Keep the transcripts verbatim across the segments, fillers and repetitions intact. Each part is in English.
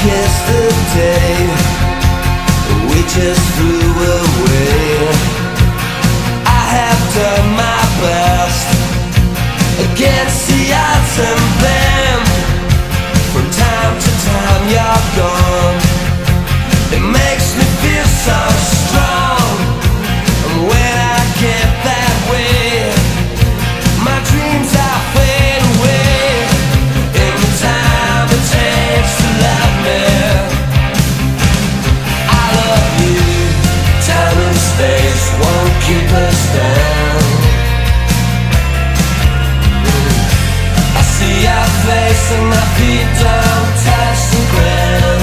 kissed the day we just flew away. I have done my best against the odds, and then from time to time you're gone. It makes me feel so strong, and when I get that way, my dreams are fade away. In the time it takes to love me, I love you. Time and space won't keep us down. I see your face and my feet don't touch the ground.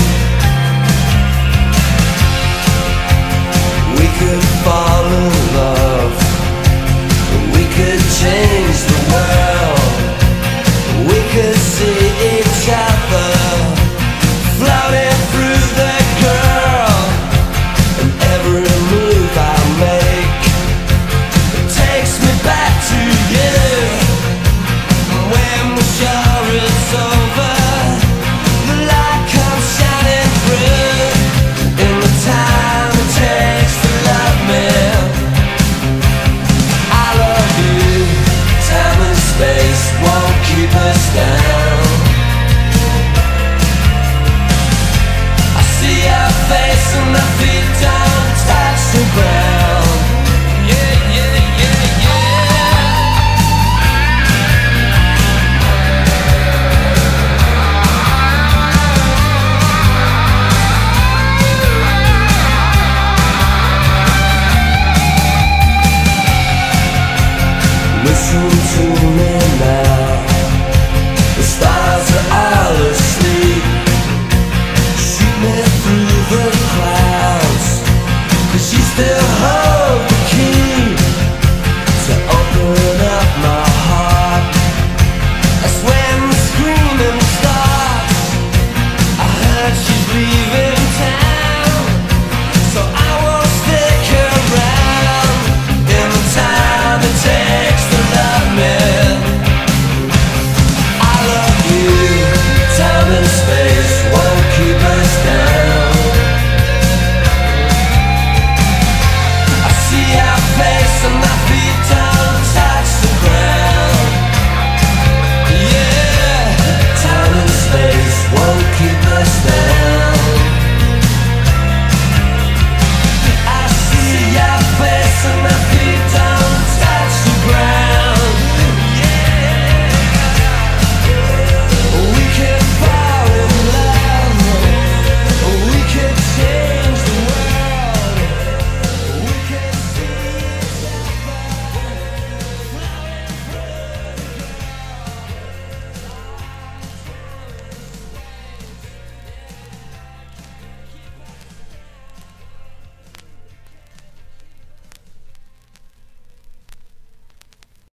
We could fall in love, we could change the world. We could see each other floating through the girl. And every move I make, it takes me back to you. And when the show is over, the light comes shining through. In the time it takes to love me, I love you. Time and space won't keep us down. I see your face and my feet don't touch the ground.